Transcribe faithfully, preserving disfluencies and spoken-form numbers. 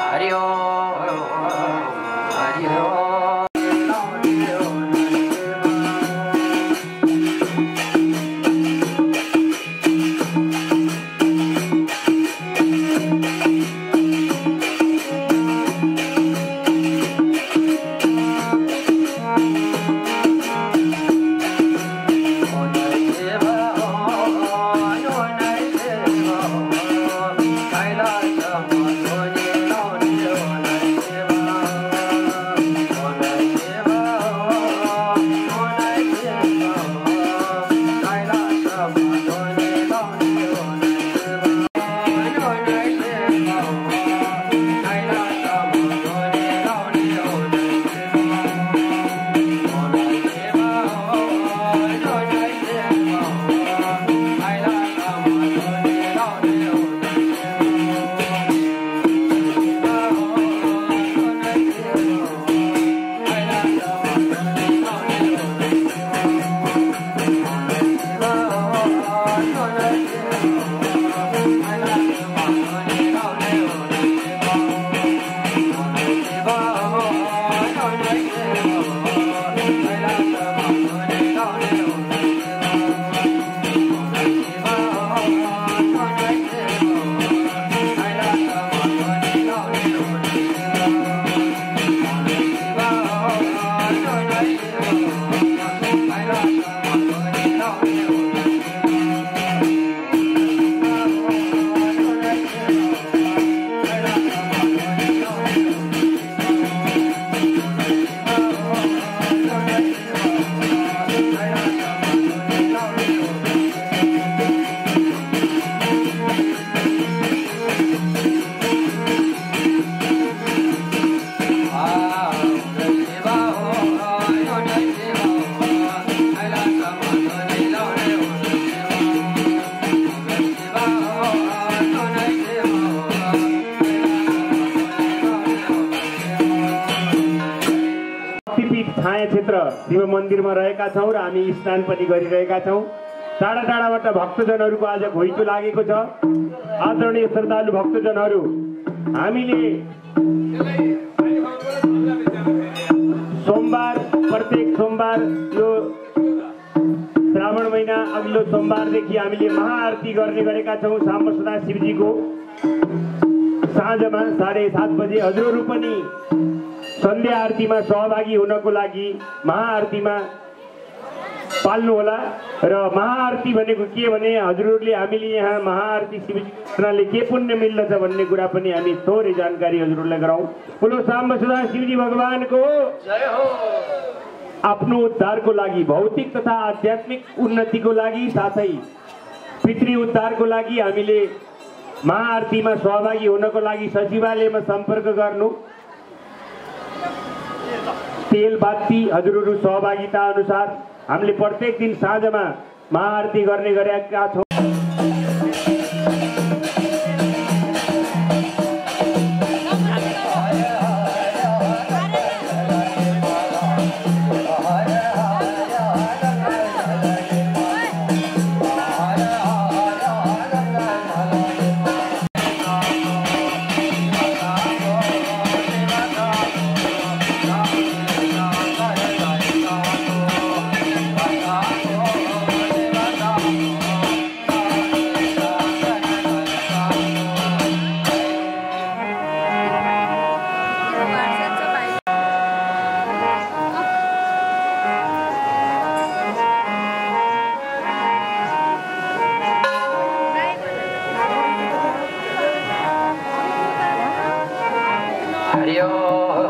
हरि ओम हरि ओम। छाया क्षेत्र शिव मन्दिरमा रहेका छौँ र हामी स्नान पनि गरिरहेका छौँ। टाढा टाढाबाट भक्तजनहरूको आज घुइँचो लागेको छ। आदरणीय श्रद्धालु भक्तजनहरू, हामीले सोमबार प्रत्येक सोमबार यो श्रावण महिना अघिल्लो सोमबारदेखि हामीले महाआरती गर्ने गरेका छौँ। साम सदा शिवजीको साँझमा साढे सात बजे हजुरहरू पनि सन्ध्या आरतीमा सहभागी हुनको लागि महाआरतीमा पाल्नुहोला। र महाआरती भनेको के भने हजुरहरूले हामीले यहाँ महाआरती शिवजीले के पुण्य मिल्दछ भन्ने कुरा पनि हामी थोरै जानकारी हजुरहरूलाई गराउँ। बोलो साम सदा शिवजी भगवानको जय हो। आफ्नो उद्धारको लागि, भौतिक तथा आध्यात्मिक उन्नतिको लागि, साथै पितृ उद्धारको लागि हामीले महाआरतीमा सहभागी हुनको लागि सचिवालयमा सम्पर्क गर्नु। तेल बाती हजुरहरू सहभागिता अनुसार हामीले प्रत्येक दिन साँझमा महाआरती गर्ने गरेका छौँ। हरि ओम